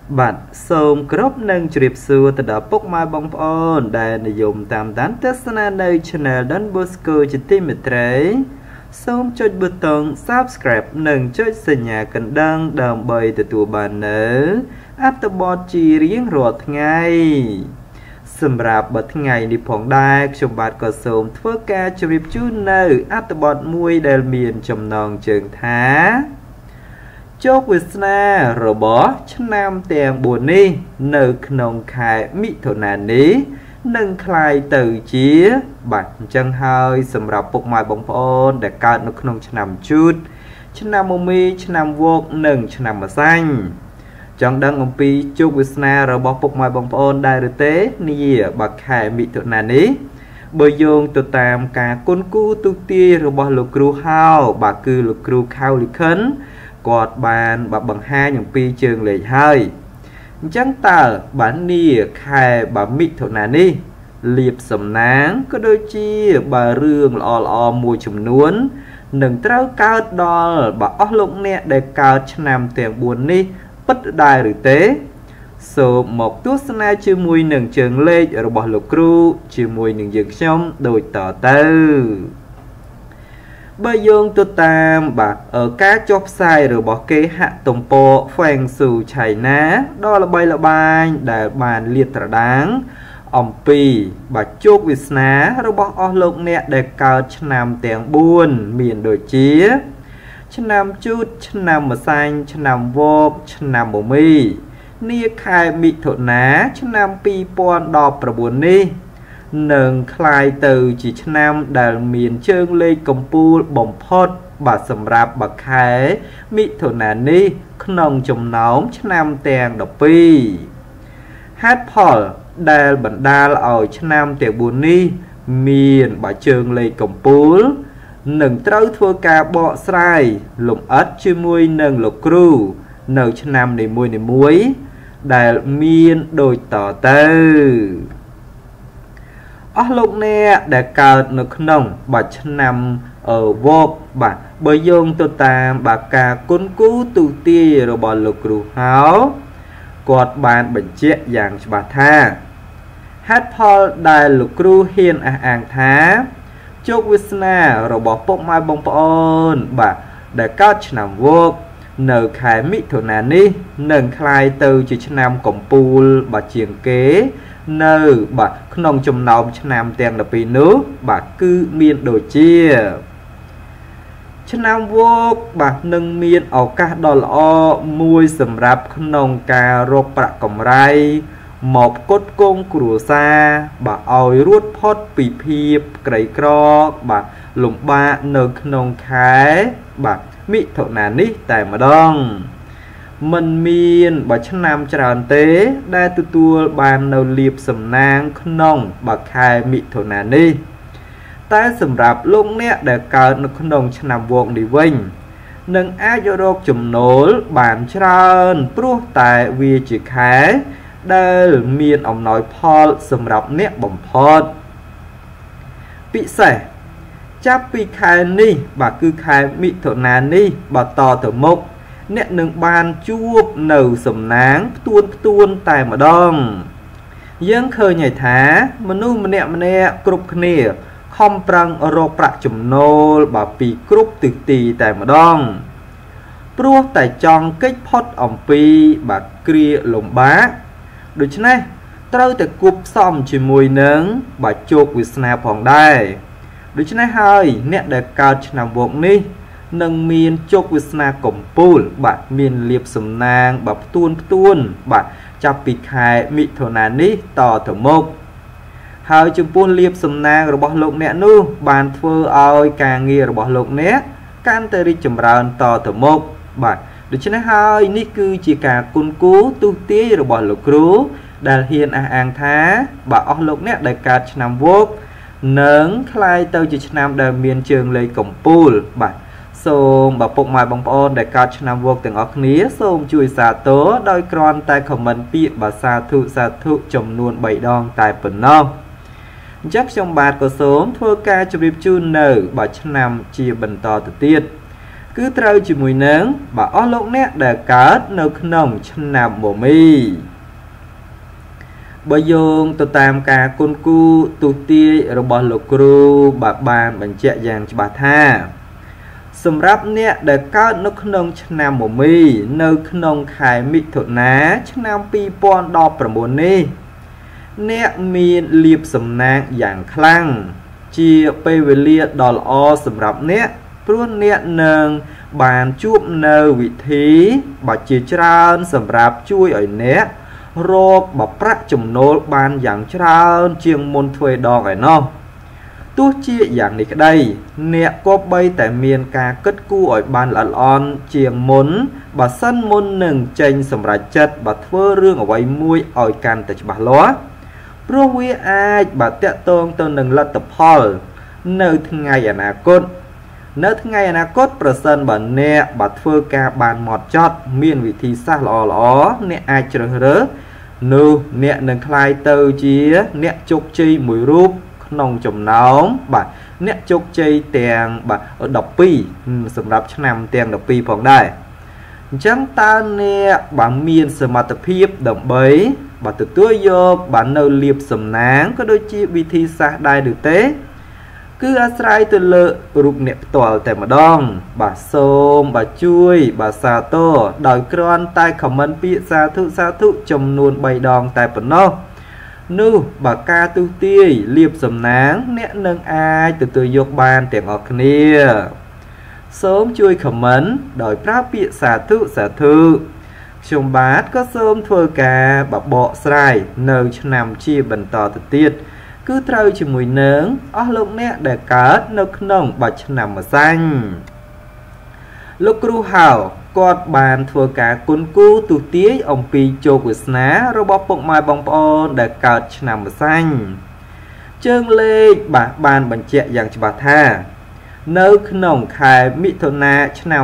bạn sôm crop nâng chụp xưa từ đó bốc mai bóng ôn đại nội dung tam tán tesna nơi channel đón bosco chỉ tin một trái sôm cho bật tông subscribe nâng cho sinh nhà cần đăng đầm bày từ tụ bàn nở afterbot chỉ riêng ruột ngayสำหรับบัดไงในผงได้ชมบาดก็สมทว่าการจริบจูเนอร์อัตบอดมวยเดลเมียนจำนองเจิงท้าโจกวิสนาระบอชนามแตงบุญนี้เนื้อขนมขายมิถุนานี้นึ่งคลายตื่นเจี๊ยบัดจังหายสำหรับปกไม้บงพอนแต่การนกขนมชนามจุดชนามมมีชนามวกหนึ่งชนามมาสังจังดังองปีจุกวิสนาเราบอกปกไม้บงพอนได้หรือเต้นี่บักขายมิถุนานี้เบยงตัวตามการกุนกู้ตุตีเราบอกลูกครูเฮาบักคือลูกครูเฮาลิคันกอดบานบักบังห้าอย่างปีเชิงเลยให้จังตาบ้านนี่ใครบ้ามิถุนานี้เลียบสำนักก็โดยจีบาเรื่องอมวยจำนวนหนึ่งเท่าเก้าดอลบาออกลงเนี่ยได้เก้าชนำเตียงบุญนี้ปัดได้หรือเต้สมหมกตัวสนาชื่อมวยหนึ่งเชิงเล็กเราบอกลูกครูชื่อมวยหนึ่งยังช่องโดยต่อเต้บายงตัวตามบักการจบใส่หรือบอกเกหะตรงโปแฝงสู่ชัยนะดอละใบละบายได้บานเลียดตระดังอมปีบักโจกวิสนาเราบอกออกลงเนี่ยได้เก้าชนำเตียงบุญเมียนโดยเจี๊ยชนำจุดชนำมาใส่ชนำวบชนำบุมีนี่ใครมิถุนาชนำปีปอนดอกประบุนี้หนึ่งคลายตือจีชนำได้เมียนเชิงเลยกมปูบ่มพดบาดสำรับบักไข่มิถุนานี้ขนมจมน้องชนำแตงดอกปีฮัตพอลได้บรรดาเอาชนำแตงบุญนี้เมียนบาดเชิงเลยกมปูหนึ่งเต้าทัวกาเบาะไซหลุมอัดชื่อมวยหนึ่งหลกครูหนึ่งชนำในมวยได้เมียนโดยต่อเต้าออกลงเนี่ยได้เกิดในขนมบัดชนำวบบัดเบยงตัวตามบักกากุนกู้ตุตีระบอลลูกครูเฮากอดบานบัญเจอย่างฉบับท่าฮัตพอลได้ลูกครูเฮียนอ่างท้าโจกวิสนาระบอปกไม้บงปอนบัดได้เกิดชนำวบเนื้อขายมิถุนานี้หนึ่งคลายตือจีชนำกมปูลบัดเชียงเก๋เนื้อบัดขนมจมนอมชนำเตียงดปีนุบัดคือเมียนโดยเจียชนำวกบัดหนึ่งเมียนออกกาดอลมวยสำหรับขนมการกประกำไรหมอบกดกงกรัวซาบัดเอารวดพอดปีเพียบไกรกรอกบัดหลุมบาเนื้อขนมขายบัดมิถุนานี้แต่มาดองมันมีนบัชนามจรานเต้ได้ตัวบานเนาเลียบสำนางขนมบักคายมิถุนานี้แต่สำหรับลุงเนี่ยได้เกิดในขนมชนามวงดีเว้งหนึ่งอายุโรคจุ่มโนลบานจรานปลุกแต่วีจิขายได้มีนอมน้อยพอสำหรับเนี่ยบ่มพอดปิเสจับปีขายนี่บักคือขายมิถุนานี้บัต่อถึงมกเนี่ยหนึ่งบานจูบหนึ่งสำนักตูนแต่มาดองยังเคยใหญ่ท้ามนุษย์มันเนี่ยกรุบเนียคอมปรังโรประจุมโนบาปีกรุบตึกตีแต่มาดองปลุกแต่จองเก็บพอดอ่อมปีบาเกลียหลงบ้าโดยฉะนั้นเต้าแต่กุบซ่อมชิมวยหนึ่งบาโจกวิสนาผ่องได้โดยฉะนั้นให้เนี่ยได้การชนะวงนี้หนึ่งมีนโจกวิสนากลมปูลบัดมีนเลียบสำนางแบบตูนบัดจับปีกขายมิถุนานี้ต่อถึงมกหายจุปูนเลียบสำนางระบบโลกเนี่ยนู้บานเฟอเอาการเงียระบบโลกเนี่ยการเตริจมรานต่อถึงมกบัดโดยฉะนั้นหายนี่คือจีกากุนกู้ตุตีระบบโลกครูได้เฮียนอ่างท้าบัดออกโลกเนี่ยได้การชนะวกหนึ่งคลายเตาจีชนะได้เมียนเชิงเลยกลมปูลบัดសូមបើពុកម៉ែបងប្អូនដែលកើតឆ្នាំវកទាំងអស់គ្នាសូមជួយសាទរដោយគ្រាន់តែខមមិនពាក្យបាទសាធុចំនួន3ដងតែប៉ុណ្ណោះអញ្ចឹងខ្ញុំបាទក៏សូមធ្វើការជម្រាបជូននៅបើឆ្នាំជាបន្តទៅទៀត cứ trâu chỉ mùi nướng bà ó lúc nét để cát nấu nồng chân nằm bổ mi bây giờ tôi tam cả con cu tu tia rồi bỏ lục ru bà bàn bằng chẹ dàn cho bà tha sầm ráp nè để cát nấu nồng chân nằm bổ mi nấu nồng khai mít thột ná chân nằm pi pon đo bờ mồn ni nè miên liệp sầm nang dạng khăng chia pe về liệt đò o sầm ráp nèព្រោះអ្នកនឹងបានជួបនៅវិធីបើជាច្រើនសម្រាប់ជួយឲ្យអ្នករកបប្រាក់ចំណូលបានយ៉ាងច្រើនជាងមុនធ្វើដងឯណោះទោះជាយ៉ាងនេះក្តីអ្នកក៏បីតែមានការគិតគូរឲ្យបានល្អិតល្អន់ជាងមុនបើសិនមុននឹងចេញសម្រេចចិត្តបើធ្វើរឿងអ្វីមួយឲ្យកាន់តែច្បាស់លាស់ព្រោះវាអាចបើតាក់ទងទៅនឹងលទ្ធផលនៅថ្ងៃអនាគតនៅថ្ងៃអនាគតប្រសិនបើអ្នកបើធ្វើការបានហ្មត់ចត់មានវិធីសាស្ត្រល្អអ្នកអាចជ្រើសរើសនោះអ្នកនឹងក្លាយទៅជាអ្នកជោគជ័យមួយរូបក្នុងចំណោមបាទអ្នកជោគជ័យទាំងបាទ12សម្រាប់ឆ្នាំទាំង12ផងដែរអញ្ចឹងតើអ្នកបើមានសមត្ថភាពដើម្បីបើទទួលយកបាននៅលៀបសំណាងក៏ដូចជាវិធីសាស្ត្រដែរឬទេគឺអាស្រ័យទៅលើរូបអ្នកផ្ទាល់តែម្ដងបាទសូមបាទជួយបាទសាទរដោយគ្រាន់តែខមមិនពាក្យសាធុចំនួន3ដងតែប៉ុណ្ណោះនោះបើការទុទាយលៀបសំណាងអ្នកនឹងអាចទទួលយកបានទាំងអស់គ្នាសូមជួយខមមិនដោយប្រើពាក្យសាធុខ្ញុំបាទក៏សូមធ្វើការបបកស្រាយនៅឆ្នាំជាបន្តទៅទៀតគឺត្រូវជាមួយនឹងអស់លោកអ្នកដែលកើតនៅក្នុងបាច់ឆ្នាំម្សាញ់លោកគ្រូហៅគាត់បានធ្វើការគុណគូទូទាយអំពីជោគវាសនារបស់ពុកម៉ែបងប្អូនដែលកើតឆ្នាំម្សាញ់ជើងលេខបានបញ្ជាក់យ៉ាងច្បាស់ថានៅក្នុងខែមិថុនាឆ្នាំ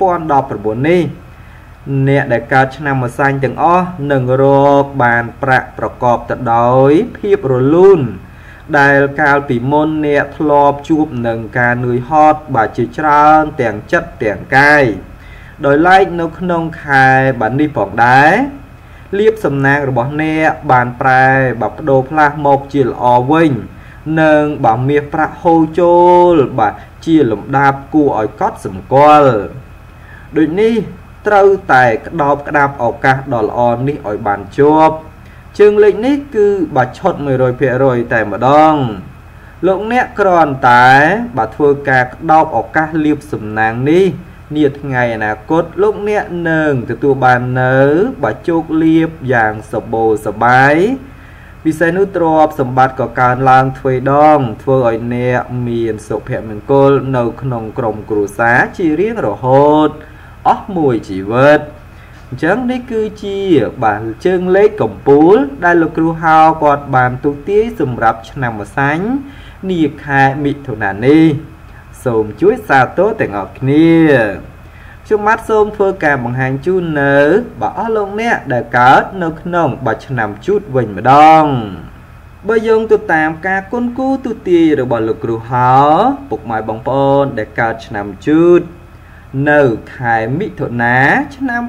2019នេះអ្នកដែលកើតឆ្នាំម្សាញ់ទាំងអស់នឹងរកបានប្រាក់ប្រកបទៅដោយភាពរលូនដែលកាលពីមុនអ្នកធ្លាប់ជួបនឹងការនឿយហត់បាទជាច្រើនទាំងចិត្តទាំងកាយដោយឡែកនៅក្នុងខែបាទនេះផងដែរលៀបសំណាងរបស់អ្នកបានប្រែបាទបដូរផ្លាស់មកជាល្អវិញនិងបាទមាសប្រាក់ហូរចូលបាទជាលំដាប់គួរឲ្យកត់សម្គាល់ដូចនេះត្រូវតែក្តោបក្តាប់ឱកាសដ៏ល្អនេះឲ្យបានជាប់ជើងលេខនេះគឺបាត់ឈុត 100% តែម្ដងលោកអ្នកគ្រាន់តែបើធ្វើការក្តោបឱកាសលៀបសំណាងនេះនាថ្ងៃអនាគតលោកអ្នកនឹងទទួលបាននៅបើជោគលាភយ៉ាងសម្បូរសប្បាយពិសេសនោះទ្រព្យសម្បត្តិក៏កើនឡើងទ្វេដងធ្វើឲ្យអ្នកមានសុភមង្គលនៅក្នុងក្រុមគ្រួសារជារៀងរហូតអស់មួយជីវិតអញ្ចឹងនេះគឺជាបាទជើងលេខកំពូលដែលលោកគ្រូហៅគាត់បានទូទាយសម្រាប់ឆ្នាំម្សាញ់នាខែមិថុនានេះសូមជួយសាទរទាំងអស់គ្នាខ្ញុំបាទសូមធ្វើការបង្ហាញជូននៅបាទអស់លោកអ្នកដែលកើតនៅក្នុងបាច់ឆ្នាំជូតវិញម្ដងបើយោងទៅតាមការគុណគូទូទាយរបស់លោកគ្រូហៅពុកម៉ែបងប្អូនដែលកើតឆ្នាំជូតនៅខែមិថុនាឆ្នាំ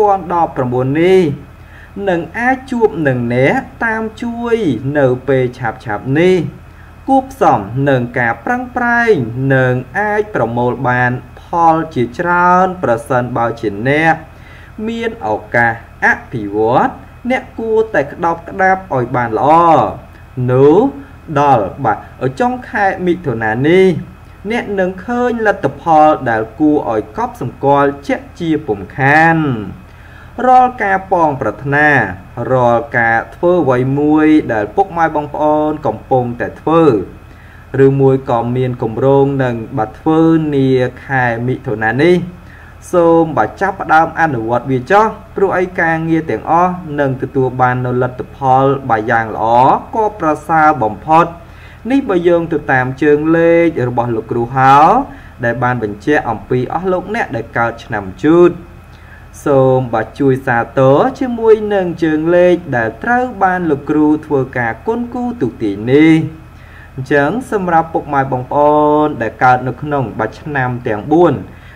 2019នេះនឹងអាចជួបនឹងអ្នកតាមជួយនៅពេលឆាប់នេះគួបផ្សំនឹងការប្រឹងប្រែងនឹងអាចប្រមូលបានផលជាច្រើនប្រសិនបើជាអ្នកមានឱកាសអភិវឌ្ឍអ្នកគួរតែក្តោបក្តាប់ឲ្យបានល្អនោះដល់បាទở trongខែមិថុនានេះអ្នកនឹងឃើញលទ្ធផលដែលគួរឲ្យកប់សម្គាល់ជាក់ជាពុំខានរាល់ការប៉ងប្រាថ្នារាល់ការធ្វើអ្វីមួយដែលពុកម៉ែបងប្អូនកំពុងតែធ្វើឬមួយក៏មានគម្រោងនឹងបាត់ធ្វើនាខែមិថុនានេះសូមបើចាប់ផ្ដើមអនុវត្តវាចុះព្រោះឯការងារទាំងអស់នឹងទទួលបាននូវលទ្ធផលបើយ៉ាងល្អក៏ប្រសើរបំផុតនេះបើយោងទៅតាមជើងលេខរបស់លោកគ្រូហៅដែលបានបញ្ជាក់អំពីអស់លោកអ្នកដែលកើតឆ្នាំជូតសូមបើជួយសាទរជាមួយនឹងជើងលេខដែលត្រូវបានលោកគ្រូធ្វើការគុណគូទូទាយនេះអញ្ចឹងសម្រាប់ពុកម៉ែបងប្អូនដែលកើតនៅក្នុងបាច់ឆ្នាំទាំង4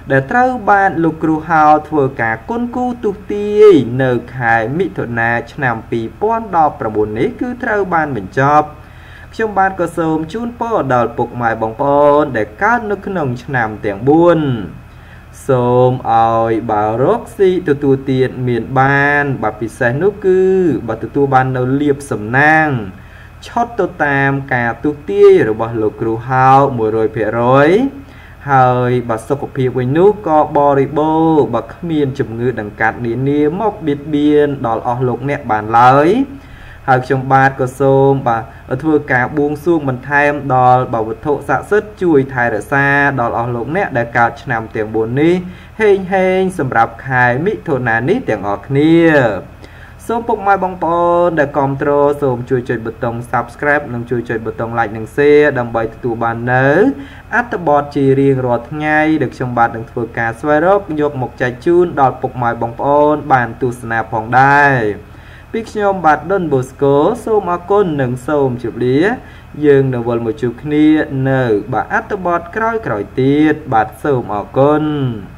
ដែលត្រូវបានលោកគ្រូហៅធ្វើការគុនគូទុទាយនៅខែមិថុនាឆ្នាំ2019នេះគឺត្រូវបានបញ្ចប់ខ្ញុំបាទក៏សូមជូនពរដល់ពុកម៉ែបងប្អូនដែលកើតនៅក្នុងឆ្នាំទាំង4សូមឲ្យបើរកស៊ីទទួលទានមានបានបើពិសេសនោះគឺបើទទួលបាននៅលៀបសំណាងឆុតទៅតាមការទុទាយរបស់លោកគ្រូហៅ 100% ហើយបើសុខភាពវិញនោះក៏បរិបូរណ៍បើគ្មានជំងឺដង្កាត់នានាមកបៀតបៀនដល់អស់លោកអ្នកបានឡើយហើយខ្ញុំបាទក៏សូមបាទធ្វើការបួងសួងបន្ថែមដល់វត្ថុស័ក្តិសិទ្ធិជួយថែរក្សាដល់អស់លោកអ្នកដែលកើតឆ្នាំទាំង4នេះហេងសម្រាប់ខែមិថុនានេះទាំងអស់គ្នាសូមពុកម៉ែបងប្អូនដែលគាំទ្រសូមជួយចុចប៊ូតុង Subscribe និងជួយចុចប៊ូតុង Like និង Share ដើម្បីទទួលបាននៅអត្ថបទជារៀងរាល់ថ្ងៃដែលខ្ញុំបាទនឹងធ្វើការស្វែងរកយកមកចែកជូនដល់ពុកម៉ែបងប្អូនបានទស្សនាផងដែរពីខ្ញុំបាទដុនបូស្កូសូមអរគុណនិងសូមជម្រាបយើងនឹងវិលមកជួបគ្នានៅអត្ថបទក្រោយៗទៀតបាទសូមអរគុណ